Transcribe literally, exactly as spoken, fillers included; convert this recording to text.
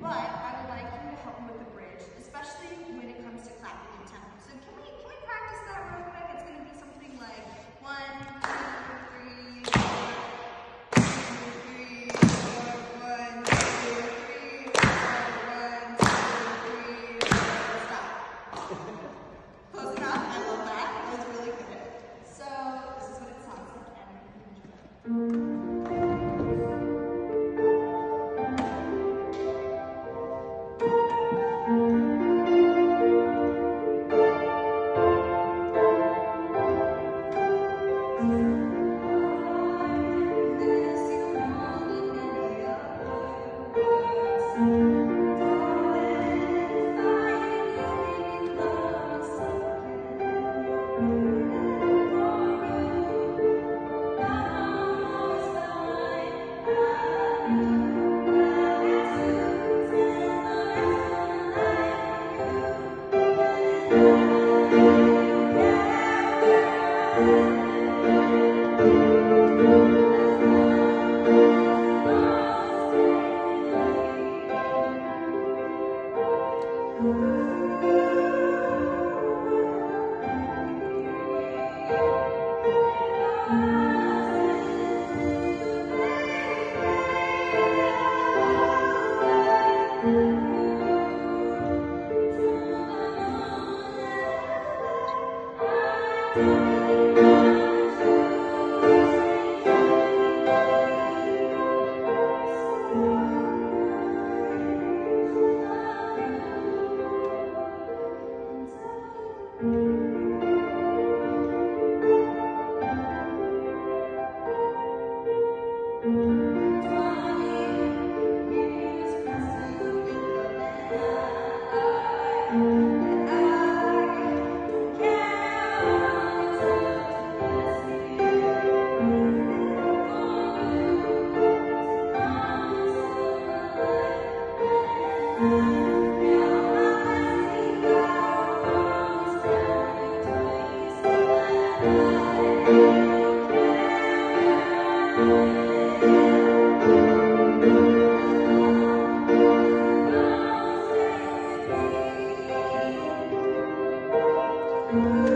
but I would like you to help me with the bridge, especially when it comes to clapping in tempo. So can we can we practice that real quick? It's going to be something like one, two, three, four, two, three, four, one, two, three, four, one, two, three, four, stop. Close enough. I love that. That was really good. So this is what it sounds like, and enjoy. Thank you.